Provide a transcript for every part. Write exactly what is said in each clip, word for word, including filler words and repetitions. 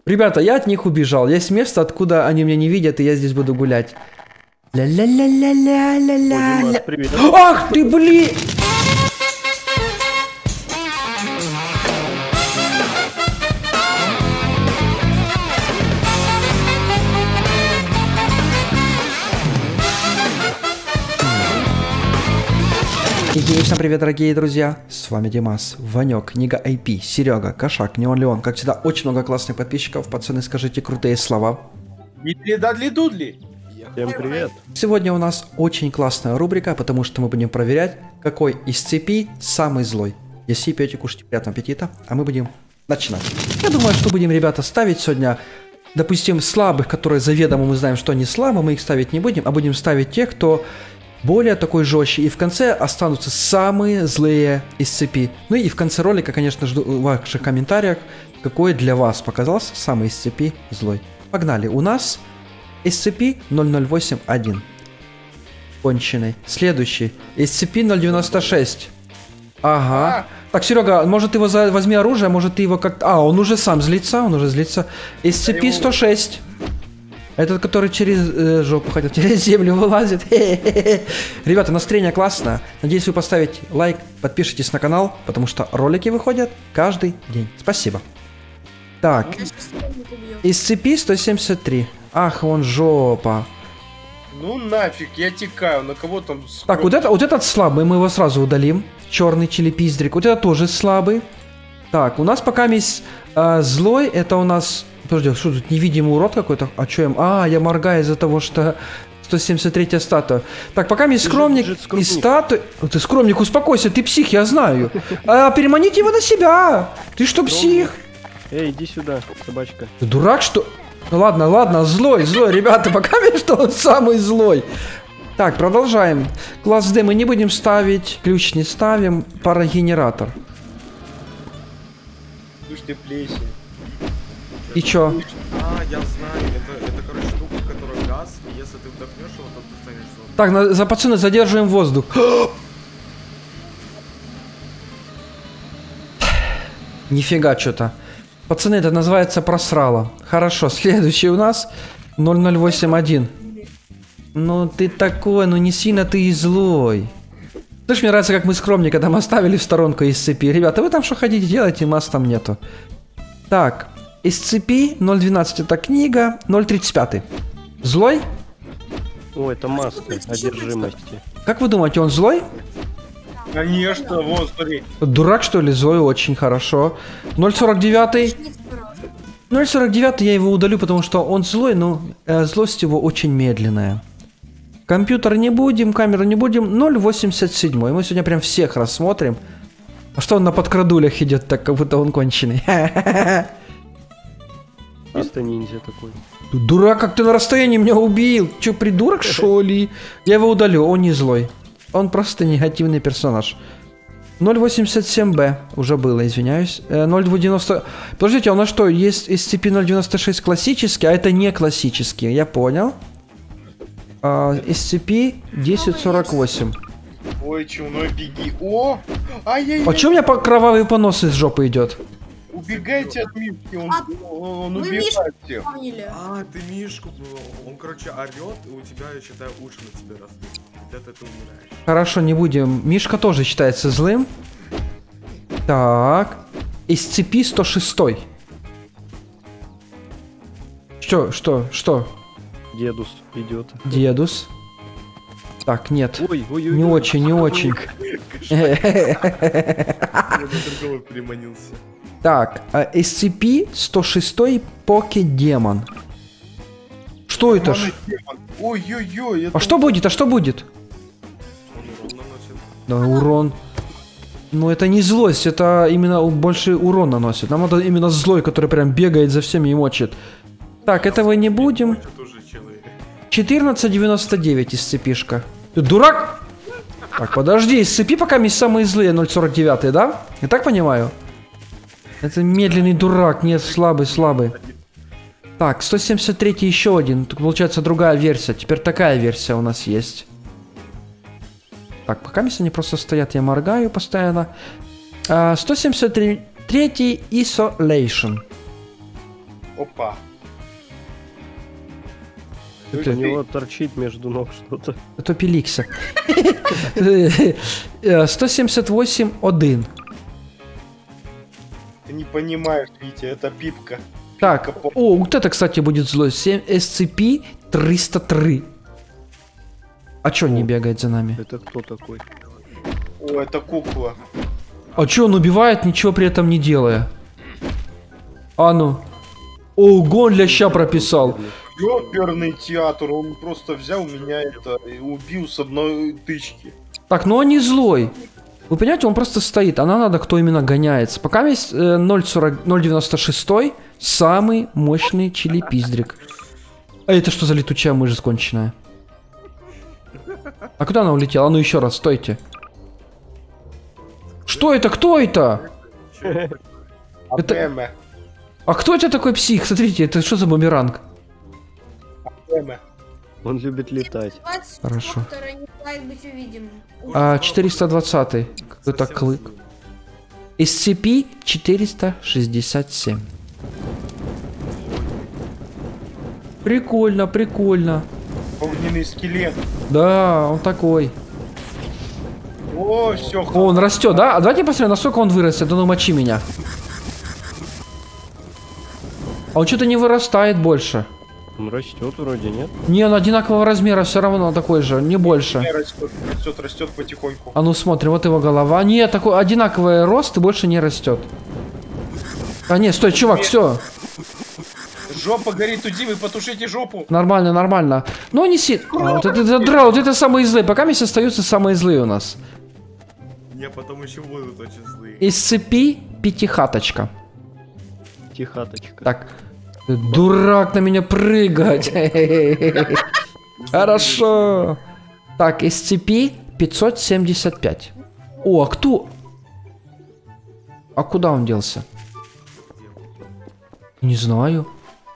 Ребята, я от них убежал. Есть место, откуда они меня не видят, и я здесь буду гулять. Ля-ля-ля-ля-ля-ля-ля. Ах ты, блин! И всем привет, дорогие друзья, с вами Димас, Ванек, Нига ай пи, Серега, Кошак, Неон Леон. Как всегда, очень много классных подписчиков. Пацаны, скажите крутые слова. Дидли-дадли-дудли. Всем привет. Сегодня у нас очень классная рубрика, потому что мы будем проверять, какой из цепи самый злой. Если пьете, кушайте, приятного аппетита, а мы будем начинать. Я думаю, что будем, ребята, ставить сегодня, допустим, слабых, которые заведомо мы знаем, что они слабы, мы их ставить не будем, а будем ставить тех, кто более такой жестче. И в конце останутся самые злые из цепи. Ну и в конце ролика, конечно, жду в ваших комментариях, какой для вас показался самый из цепи злой. Погнали. У нас из цепи ноль ноль восемь один. Конченый. Следующий. Из цепи ноль девяносто шесть. Ага. Так, Серега, может ты его за... возьми оружие, может ты его как-то... А, он уже сам злится, он уже злится. Из цепи сто шесть. Этот, который через э, жопу хотел, через землю вылазит. Ребята, настроение классное. Надеюсь, вы поставите лайк, подпишитесь на канал, потому что ролики выходят каждый день. Спасибо. Так. Из цепи сто семьдесят три. Ах, он жопа. Ну нафиг, я текаю. На кого там... Так, вот, это, вот этот слабый, мы его сразу удалим. Черный чили-пиздрик. Вот это тоже слабый. Так, у нас пока есть э, злой, это у нас... Подожди, что тут невидимый урод какой-то? А что им? А, я моргаю из-за того, что сто семьдесят третья статуя. Так, пока есть скромник и статуя... Ты, скромник, успокойся, ты псих, я знаю. А, переманите его на себя. Ты что, псих? Эй, иди сюда, собачка. Ты дурак, что... Ну ладно, ладно, злой, злой, ребята, пока что он самый злой. Так, продолжаем. Класс D мы не будем ставить, ключ не ставим, парогенератор. Слушай, ты плесень. И чё? А, я знаю, это, это, короче, штука, которая газ, и если ты вдохнешь его, то ты станешь злым. Так, на, за пацаны задерживаем воздух. Нифига что-то. Пацаны, это называется просрало. Хорошо, следующий у нас ноль ноль восемь один. Ну ты такой, ну не сильно ты и злой. Слышь, мне нравится, как мы скромненько там оставили в сторонку из цепи. Ребята, вы там что хотите делайте, масс там нету. Так. Из цепи ноль двенадцать это книга, ноль тридцать пять. Злой? О, это маска одержимости. Как вы думаете, он злой? Конечно, вот, смотри. Дурак, что ли? Злой, очень хорошо. ноль сорок девять. ноль сорок девять я его удалю, потому что он злой, но э, злость его очень медленная. Компьютер не будем, камеру не будем. ноль восемьдесят семь. Мы сегодня прям всех рассмотрим. А что он на подкрадулях идет, так как будто он конченый? Чисто ниндзя такой. Дурак, как ты на расстоянии меня убил? Че, придурок, шо ли? Я его удалю, он не злой. Он просто негативный персонаж. ноль восемьдесят семь бэ уже было, извиняюсь. ноль девяносто... Подождите, а у нас что, есть из цепи ноль девяносто шесть классический, а это не классический, я понял. А, из цепи десять сорок восемь. Ой, чумной, беги. О! Ай-яй-яй! А че у меня по кровавый понос из жопы идет? Убегайте от Мишки, он, А, он, он вы убивает Мишку всех. вспомнили. А, ты Мишку был. Он, короче, орет, и у тебя, я считаю, уши на тебе растут. Где-то ты умираешь. Хорошо, не будем. Мишка тоже считается злым. Так. Из цепи сто шесть. Что, что, что? Дедус идет. Дедус. Так, нет. Ой, ой, ой, Не ой. очень, не очень. Я на другого переманился. Так, а из цепи сто шесть Поке-демон. Что это ж? Ой-ой-ой. А что будет? А что будет? Он урон наносит. Да, урон. Ну, это не злость, это именно больше урон наносит. Нам надо именно злой, который прям бегает за всеми и мочит. Так, этого не будем. Это тоже человек. четырнадцать девяносто девять из цепишка. Ты дурак? Так, подожди, из цепи пока есть самые злые ноль сорок девять, да? Я так понимаю? Это медленный дурак, нет, слабый, слабый. Так, сто семьдесят три еще один. Тут получается другая версия. Теперь такая версия у нас есть. Так, пока они просто стоят, я моргаю постоянно. А, сто семьдесят три Isolation. Опа. У него торчит между ног что-то. Это пиликся. сто семьдесят восемь один. Ты не понимаешь, Витя, это пипка. Так, Пипка по- о, вот это, кстати, будет злой. семь эс ци пи триста три. А чё он не бегает за нами? Это кто такой? О, это кукла. А чё он убивает, ничего при этом не делая? А ну. Ого, он ляща прописал. Ёперный театр, он просто взял меня это и убил с одной тычки. Так, ну он не злой. Вы понимаете, он просто стоит, а нам надо, кто именно гоняется. Пока есть э, ноль сорок ноль девяносто шесть самый мощный чили-пиздрик. А это что за летучая мышь конченая? А куда она улетела? А ну еще раз, стойте. Что это? Кто это? Это- Апэме. А кто это такой псих? Смотрите, это что за бумеранг? Апэме. Он любит летать. Хорошо. Который не желает быть увидим. А, четыреста двадцать. Какой-то Совсем клык. злой. эс ци пи четыреста шестьдесят семь. Прикольно, прикольно. Огненный скелет. Да, он такой. О, все. О, он растет, да? А давайте посмотрим, насколько он вырастет. Да ну мочи меня. А он что-то не вырастает больше. Он растет вроде, нет? Не, он одинакового размера, все равно такой же, не больше. Растет, растет, растет потихоньку. А ну смотрим, вот его голова. Нет, такой одинаковый рост и больше не растет. А нет, стой, чувак, все. Жопа горит у Димы, потушите жопу. Нормально, нормально. Но не си... А, вот это, это дра, вот это самые злые. Пока месяц остаются самые злые у нас. Не, потом еще будут очень злые. Из цепи пятихаточка. Тихаточка. Так. Ты дурак на меня прыгать. Хорошо. Так, из цепи пятьсот семьдесят пять. О, а кто? А куда он делся? Не знаю.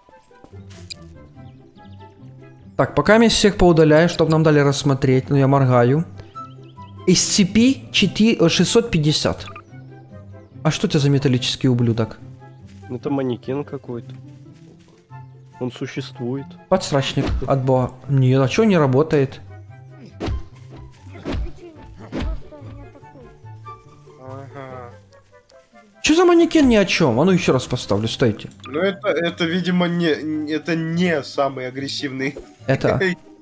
Так, пока я всех поудаляю, чтобы нам дали рассмотреть. Ну, я моргаю. Из цепи четыре- шестьсот пятьдесят. А что это за металлический ублюдок? Это манекен какой-то. Он существует. Подсрачник от бога. Нет, а что не работает? Ага. Что за манекен ни о чем? А ну еще раз поставлю, стойте. Ну это, это, видимо, не, это не самый агрессивный. Это...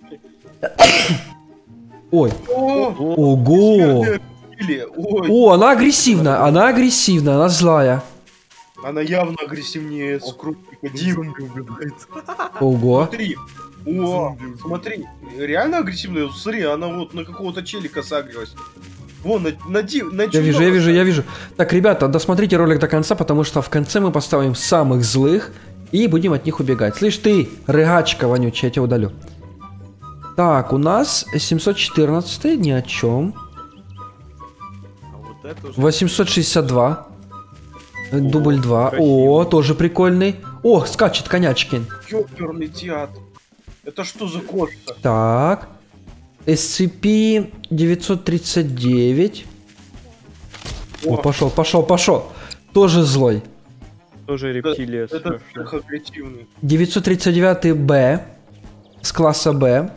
Ой. О, Ого! или, ой, О, она агрессивна, она агрессивна, она злая. она явно агрессивнее скрутника Димы. Ого. Смотри, о, смотри, реально агрессивная. Смотри, она вот на какого-то челика сагрилась. Вон, на, на, Дим- на Я вижу, я вижу, я вижу. Так, ребята, досмотрите ролик до конца, потому что в конце мы поставим самых злых и будем от них убегать. Слышь ты, рыгачка вонючая, я тебя удалю. Так, у нас семьсот четырнадцать, ни о чем. А вот это уже... восемьсот шестьдесят два. Дубль два. красиво. О, тоже прикольный. О, скачет конячкин. Ёперный театр. Это что за кошка? Так. эс ци пи девятьсот тридцать девять. О, пошел, пошел, пошел. Тоже злой. Тоже рептилия Это страшная. агрессивный. девятьсот тридцать девять Б. С класса Б.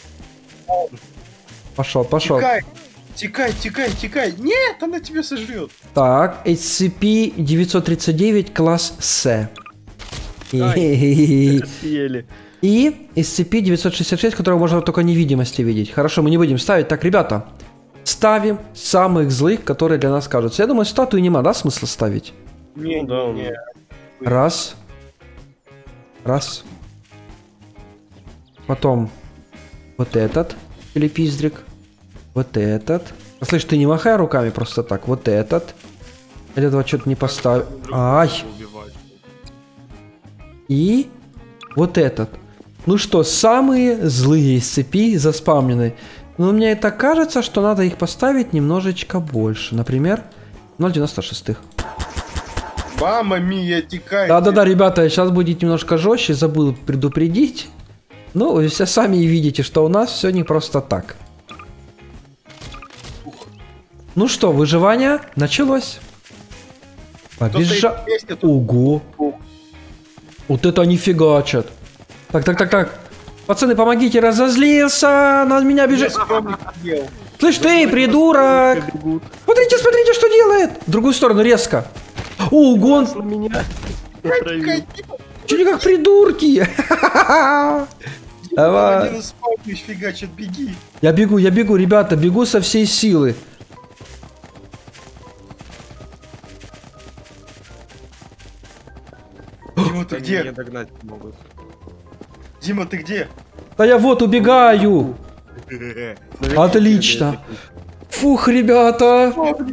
Пошел, пошел. Тикай, тикай, тикай, тикай. Нет, она тебя сожрет. Так, эс ци пи девятьсот тридцать девять класс С. Ай. И Съели. эс ци пи девятьсот шестьдесят шесть, которого можно только невидимости видеть. Хорошо, мы не будем ставить. Так, ребята, ставим самых злых, которые для нас кажутся. Я думаю, статуи нема, да, смысла ставить? Не, Ну да, он- не. Раз. Раз. Потом вот этот телепиздрик. Вот этот. А, слышь, ты не махай руками просто так. Вот этот. Эти два что-то не поставил. Ай. Убивать. И вот этот. Ну что, самые злые из цепи заспамнены. Но мне это кажется, что надо их поставить немножечко больше. Например, ноль девяносто шесть. Мама мия, тикай. Да-да-да, ребята, сейчас будет немножко жестче, забыл предупредить. Ну, вы все сами видите, что у нас все не просто так. Ну что, выживание началось. Кто стоит Побежа... на месте, тот- Ого. Вот это они фигачат. Так, так, так, так. Пацаны, помогите, разозлился. На меня бежит. Слышь ты, придурок. Смотрите, смотрите, что делает. В другую сторону, резко. О, угон. На меня натравил. Чуть не как придурки. Давай. Один из спавнищ фигачит, беги. Я бегу, я бегу, ребята, бегу со всей силы. Дима, ты Они где? меня догнать не могут. Дима, ты где? Да я вот убегаю. Отлично. Фух, ребята.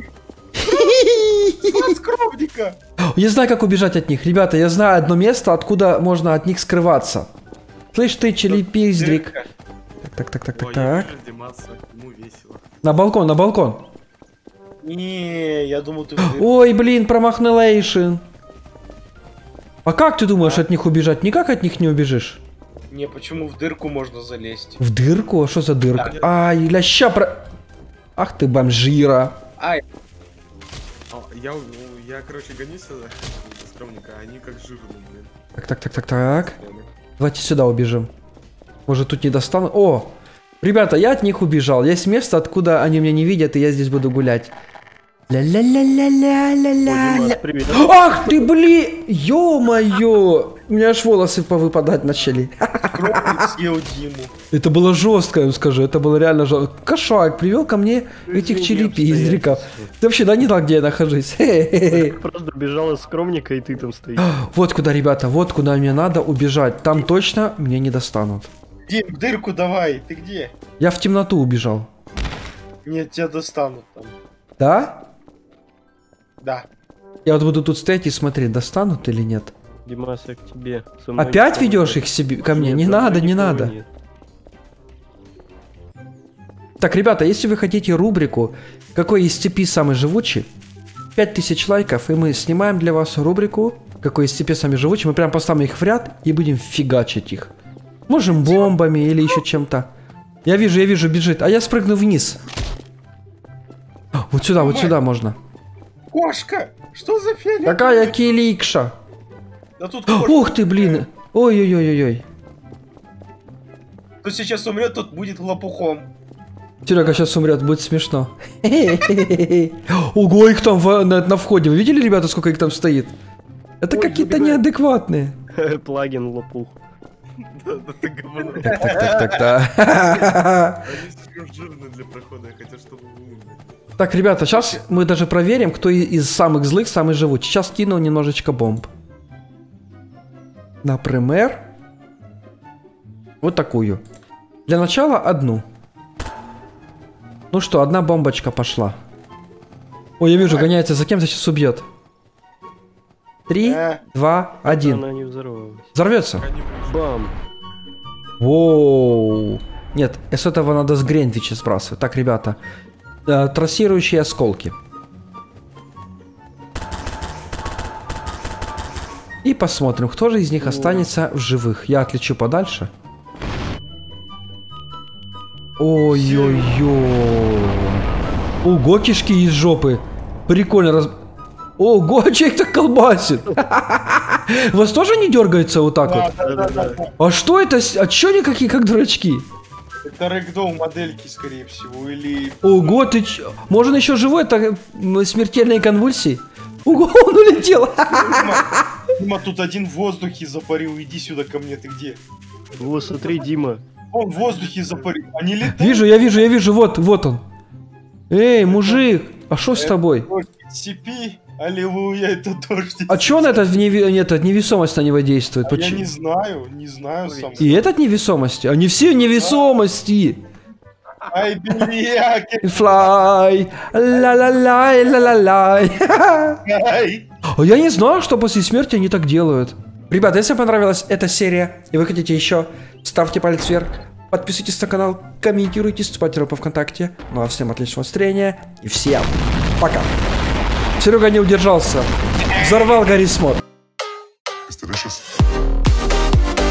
Скромника. Я знаю, как убежать от них. Ребята, я знаю одно место, откуда можно от них скрываться. Слышь ты, челепиздрик. Так, так, так, так, Ой, так, я так. вижу Димаса, ему весело. На балкон, на балкон. Не, я думал, ты... в- Ой, блин, промахнулейшн. А как ты думаешь от них убежать? Никак от них не убежишь. Не, почему в дырку можно залезть? В дырку? А что за дырка? Ай, ляща про... Ах ты бомжира. Ай, А, я, ну, я, короче, гонюсь сюда, за скромника, а они как жирные, блин. Так, так, так, так, так. Давайте сюда убежим. Может тут не достану? О! Ребята, я от них убежал. Есть место, откуда они меня не видят, и я здесь буду гулять. Ля-ля-ля-ля-ля-ля-ля. Привет. Ах ты, блин! Ё-моё! У меня аж волосы повыпадать начали. скромник съел Диму. Это было жестко, я вам скажу. Это было реально жестко. Кошак привел ко мне этих челепиздриков. Ты вообще, да, не знал, где я нахожусь? Просто бежал из скромника, и ты там стоишь. Вот куда, ребята, вот куда мне надо убежать. Там точно меня не достанут. Дим, в дырку давай, ты где? Я в темноту убежал. Нет, тебя достанут там. Да? Да. Я вот буду тут стоять и смотреть, достанут или нет. Димас, я к тебе. Со мной Опять никого ведешь нет. их себе ко мне? Нет, Не со надо, мной не никого надо. нет. Так, ребята, если вы хотите рубрику «Какой из цепи самый живучий?» пять тысяч лайков, и мы снимаем для вас рубрику «Какой из цепи самый живучий?» Мы прям поставим их в ряд и будем фигачить их. Можем бомбами или еще чем-то. Я вижу, я вижу, бежит. А я спрыгну вниз. Вот сюда, вот сюда можно. Кошка! Что за фигня? Какая киликша. Да тут кошка. Ух ты, блин. Ой-ой-ой-ой. Кто сейчас умрет, тот будет лопухом. Серега сейчас умрет, будет смешно. Ого, их там в- на, на входе. Вы видели, ребята, сколько их там стоит? Это Ой, какие-то забегаю. неадекватные. Плагин лопух. Да, да, ты говно. Так, так, так. Они слишком жирные для прохода, я хотел, чтобы вы умерли. Так, ребята, сейчас мы даже проверим, кто и- из самых злых самый живучий. Сейчас кину немножечко бомб. Например, вот такую. Для начала одну. Ну что, одна бомбочка пошла. Ой, я вижу, гоняется за кем-то, сейчас убьет. Три, Э, два, один. Она не взорвалась. Взорвется. Они пришли. Бам! Воу. Нет, с этого надо с Гренвича сбрасывать. Так, ребята. э, Трассирующие осколки. И посмотрим, кто же из них останется в живых. Я отлечу подальше. Ой-ой-ой. Ого, кишки из жопы. Прикольно. Раз... Ого, человек так колбасит. Вас тоже не дергается вот так вот? да, да, да, да. А что это? с- А чё они какие, как дурачки? Это рэгдоу модельки, скорее всего, или... Ого, ты ч... Можно еще живой? Это м, смертельные конвульсии? Ого, он улетел. Дима, Дима, тут один в воздухе запарил, иди сюда ко мне, ты где? О, смотри, Дима. Он в воздухе запарил, они летают. Вижу, я вижу, я вижу, вот, вот он. Эй, мужик, а что с тобой? Цепи, аллилуйя, это дождь. А чё он этот, в неви... нет, этот невесомость на него действует? А я Почему? не знаю, не знаю сам. И этот невесомости? Они все невесомости. Ай, бляк, Fly, ла-ла-лай, ла-ла-лай. ай. А я не знал, что после смерти они так делают. Ребята, если вам понравилась эта серия, и вы хотите еще, ставьте палец вверх, подписывайтесь на канал, комментируйте, вступайте в группу ВКонтакте. Ну а всем отличного настроения и всем пока. Серега не удержался, взорвал Гарри Смот. It's delicious.